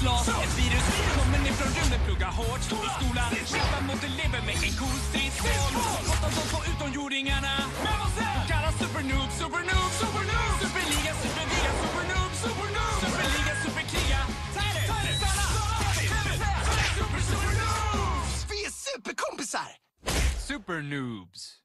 glas. Ett virus kommer ner från rymden, plugga hårt i skolan. Kämpa mot elever med en cool stridsform. Hoppas de får utomjordingarna. Kallas supernoobs, supernoobs, supernoobs. Superliga, superliga, supernoobs, supernoobs. Superliga, superkriga. Tyler, stanna! Supernoobs! Vi är superkompisar! Supernoobs.